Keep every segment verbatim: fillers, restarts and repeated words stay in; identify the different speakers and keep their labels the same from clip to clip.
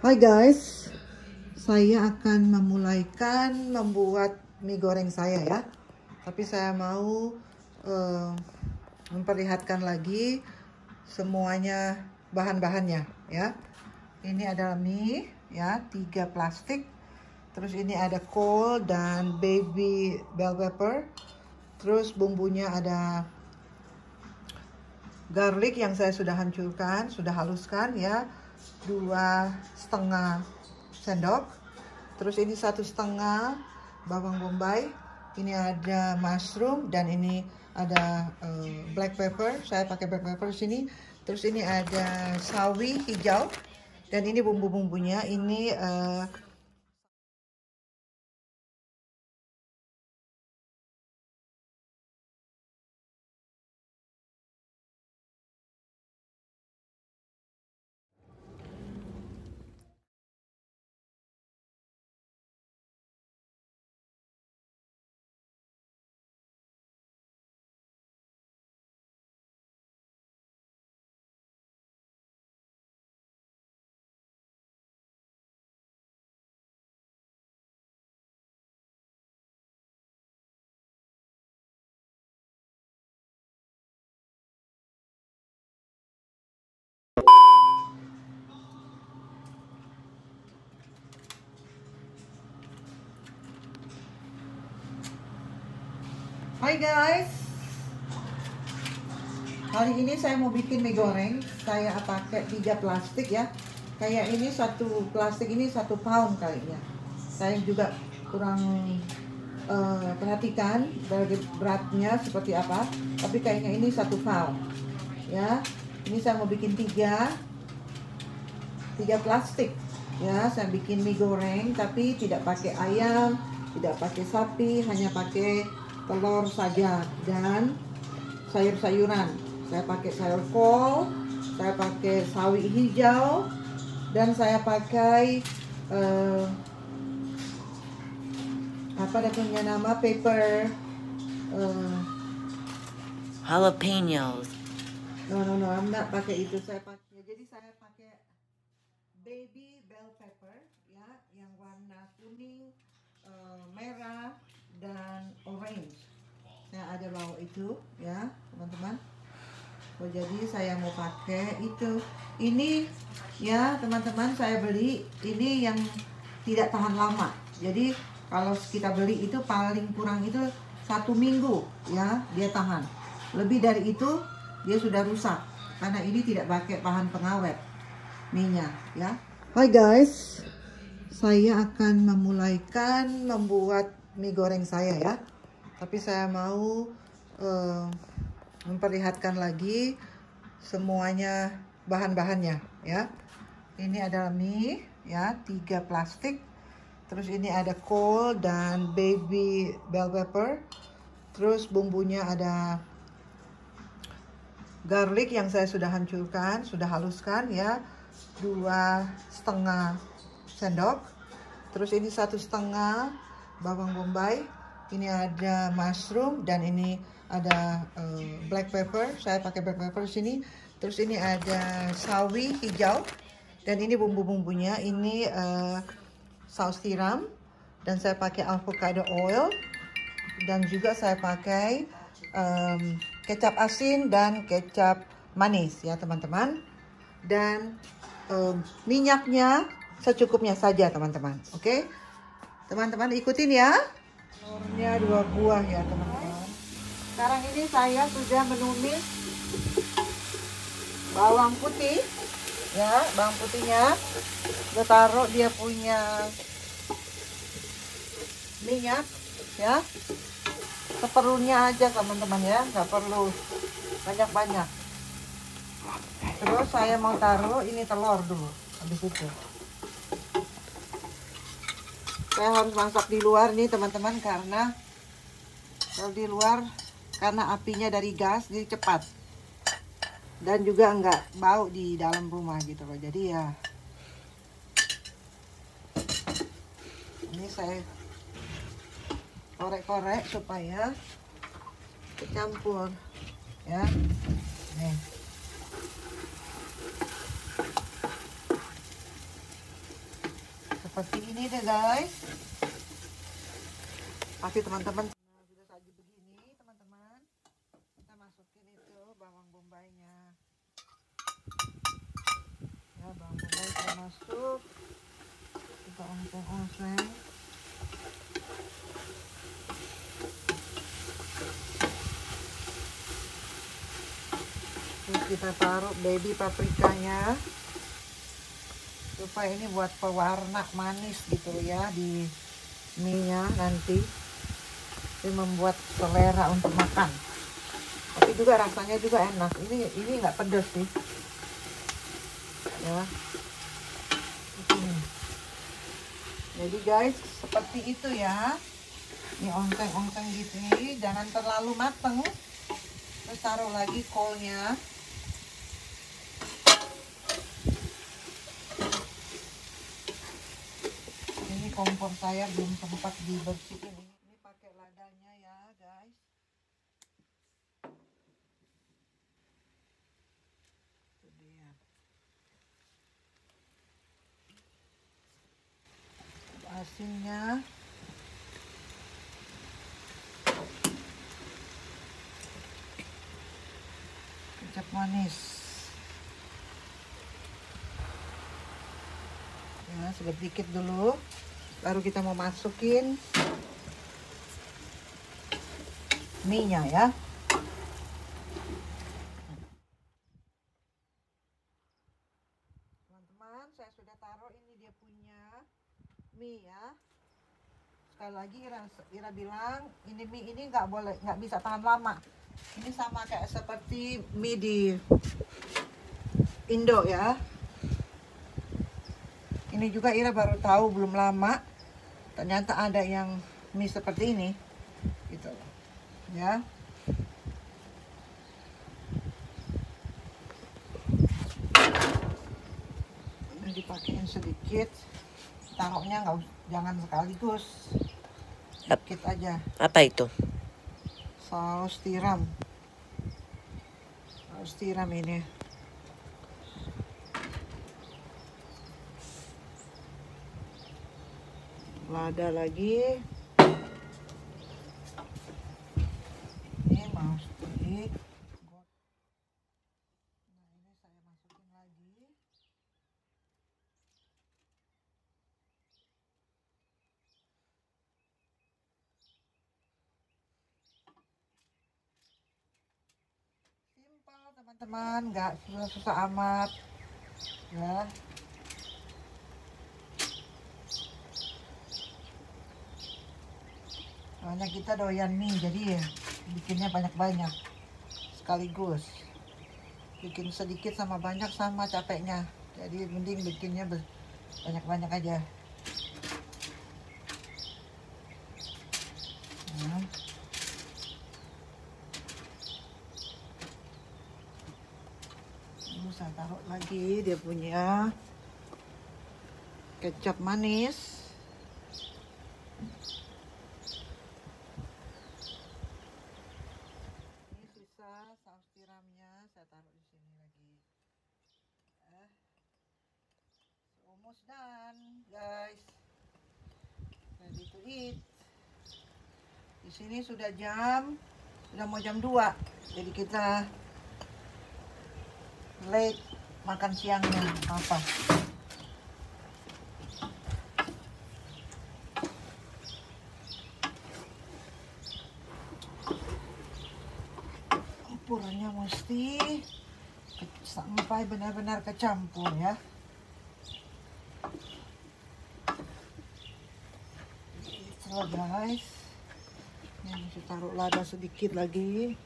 Speaker 1: Hai guys, saya akan memulaikan membuat mie goreng saya ya. Tapi saya mau uh, memperlihatkan lagi semuanya bahan-bahannya ya. Ini adalah mie ya, tiga plastik. Terus ini ada kol dan baby bell pepper. Terus bumbunya ada garlic yang saya sudah hancurkan, sudah haluskan ya, dua setengah sendok. Terus ini satu setengah bawang bombay. Ini ada mushroom dan ini ada uh, black pepper. Saya pakai black pepper di sini. Terus ini ada sawi hijau dan ini bumbu-bumbunya. Ini uh, Hai guys, hari ini saya mau bikin mie goreng. Saya pakai tiga plastik ya. Kayak ini satu plastik ini satu pound kayaknya. Saya juga kurang uh, perhatikan beratnya seperti apa. Tapi kayaknya ini satu pound ya. Ini saya mau bikin tiga tiga plastik ya. Saya bikin mie goreng tapi tidak pakai ayam, tidak pakai sapi, hanya pakai telur saja dan sayur-sayuran. Saya pakai sayur kol, saya pakai sawi hijau, dan saya pakai uh, apa ada punya nama pepper uh,
Speaker 2: jalapenos.
Speaker 1: No no no, I'm not pakai itu. Saya pakai jadi saya pakai baby bell pepper ya, yang warna kuning, uh, merah dan orange. Saya ada bawa itu ya teman-teman. Oh, jadi saya mau pakai itu. Ini ya teman-teman, saya beli ini yang tidak tahan lama. Jadi kalau kita beli itu paling kurang itu satu minggu ya dia tahan. Lebih dari itu dia sudah rusak karena ini tidak pakai bahan pengawet minyak ya. Hai guys, saya akan memulaikan membuat mie goreng saya ya. Tapi saya mau uh, memperlihatkan lagi semuanya bahan-bahannya ya. Ini adalah mie ya, tiga plastik. Terus ini ada kol dan baby bell pepper. Terus bumbunya ada garlic yang saya sudah hancurkan, sudah haluskan ya, dua setengah sendok. Terus ini satu setengah bawang bombay. Ini ada mushroom dan ini ada uh, black pepper. Saya pakai black pepper di sini. Terus ini ada sawi hijau dan ini bumbu-bumbunya. Ini uh, saus tiram dan saya pakai avocado oil dan juga saya pakai um, kecap asin dan kecap manis ya teman-teman. Dan um, minyaknya secukupnya saja teman-teman. Oke, okay? Teman-teman ikutin ya. Telurnya dua buah ya teman-teman. Sekarang ini saya sudah menumis bawang putih ya, bawang putihnya saya taruh dia punya minyak ya, seperlunya aja teman-teman ya, nggak perlu banyak-banyak. Terus saya mau taruh ini telur dulu. Habis itu saya harus masak di luar nih teman-teman, karena kalau di luar karena apinya dari gas jadi cepat dan juga nggak bau di dalam rumah gitu loh. Jadi ya ini saya korek-korek supaya kecampur ya. Nih seperti ini deh guys. Pasti teman-teman sudah saji begini teman-teman. Kita masukin itu bawang bombaynya. Ya, bawang bombay kita masuk. Kita ongseng-ongseng. Terus kita taruh baby paprikanya. Supaya ini buat pewarna manis gitu ya di mie-nya nanti. Ini membuat selera untuk makan. Tapi juga rasanya juga enak. Ini ini nggak pedas sih. Ya. Ini. Jadi guys, seperti itu ya. Ini ongseng-ongseng gitu nih, jangan terlalu mateng. Terus taruh lagi kolnya. Ini kompor saya belum sempat dibersihin. Ini pakai ladanya ya guys. Itu dia. Asinnya. Kecap manis. Ya, sedikit dulu. Baru kita mau masukin mie-nya ya. Teman-teman, saya sudah taruh ini dia punya mie ya. Sekali lagi Ira, Ira bilang ini mie ini nggak boleh, nggak bisa tahan lama. Ini sama kayak seperti mie di Indo ya. Ini juga Ira baru tahu belum lama. Ternyata ada yang mie seperti ini, gitu ya. Ini dipakein sedikit, taruhnya nggak, jangan sekaligus, sedikit aja.
Speaker 2: Apa itu?
Speaker 1: Saus tiram, saus tiram ini. Lada lagi. Ini mau sedikit. Nah, ini saya masukin lagi. Simpel teman-teman, nggak susah-susah amat ya. Soalnya kita doyan mie, jadi ya bikinnya banyak-banyak sekaligus. Bikin sedikit sama banyak sama capeknya. Jadi mending bikinnya banyak-banyak aja. Nah. Lalu saya taruh lagi dia punya kecap manis. Saus tiramnya saya taruh di sini lagi. Eh, almost done, guys. Ready to eat. Di sini sudah jam, sudah mau jam dua. Jadi kita late makan siangnya apa? Campurannya mesti sampai benar-benar kecampur ya. So guys, ini mesti taruh lada sedikit lagi.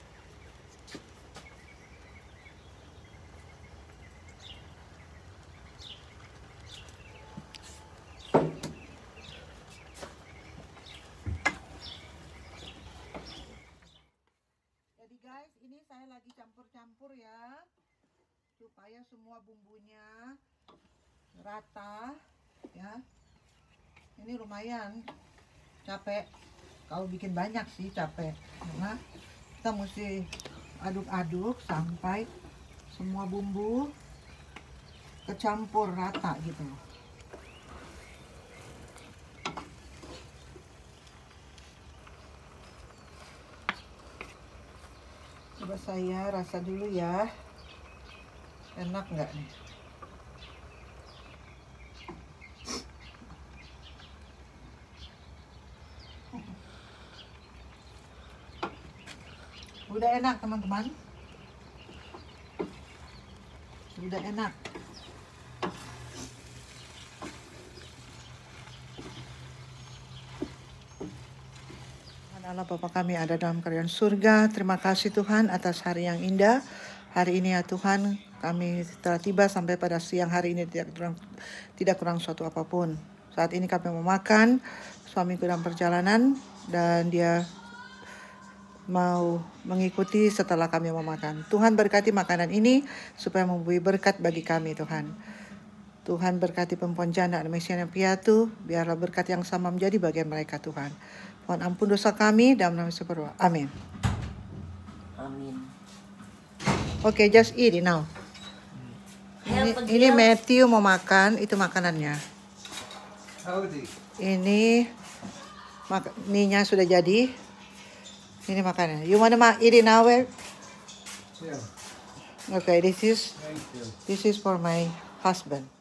Speaker 1: Guys, ini saya lagi campur-campur ya, supaya semua bumbunya rata ya. Ini lumayan capek, kalau bikin banyak sih capek, karena kita mesti aduk-aduk sampai semua bumbu kecampur rata gitu. Coba saya rasa dulu ya. Enak nggak nih? Udah enak teman-teman. Udah enak. Allah Bapa kami ada dalam kerajaan surga. Terima kasih Tuhan atas hari yang indah. Hari ini ya Tuhan, kami telah tiba sampai pada siang hari ini tidak kurang, tidak kurang suatu apapun. Saat ini kami mau makan, suamiku dalam perjalanan dan dia mau mengikuti setelah kami mau makan. Tuhan berkati makanan ini supaya memberi berkat bagi kami Tuhan. Tuhan berkati perempuan janda dan Mesias yang piatu, biarlah berkat yang sama menjadi bagian mereka Tuhan. Mohon ampun dosa kami dalam nama Yesus berdoa. Amin.
Speaker 2: Amin.
Speaker 1: Oke, okay, just eat it now. Ini, ini Matthew mau makan, itu makanannya. Ini mak mie-nya sudah jadi. Ini makanannya. You wanna eat it now? Yeah. Okay, this is this is for my husband.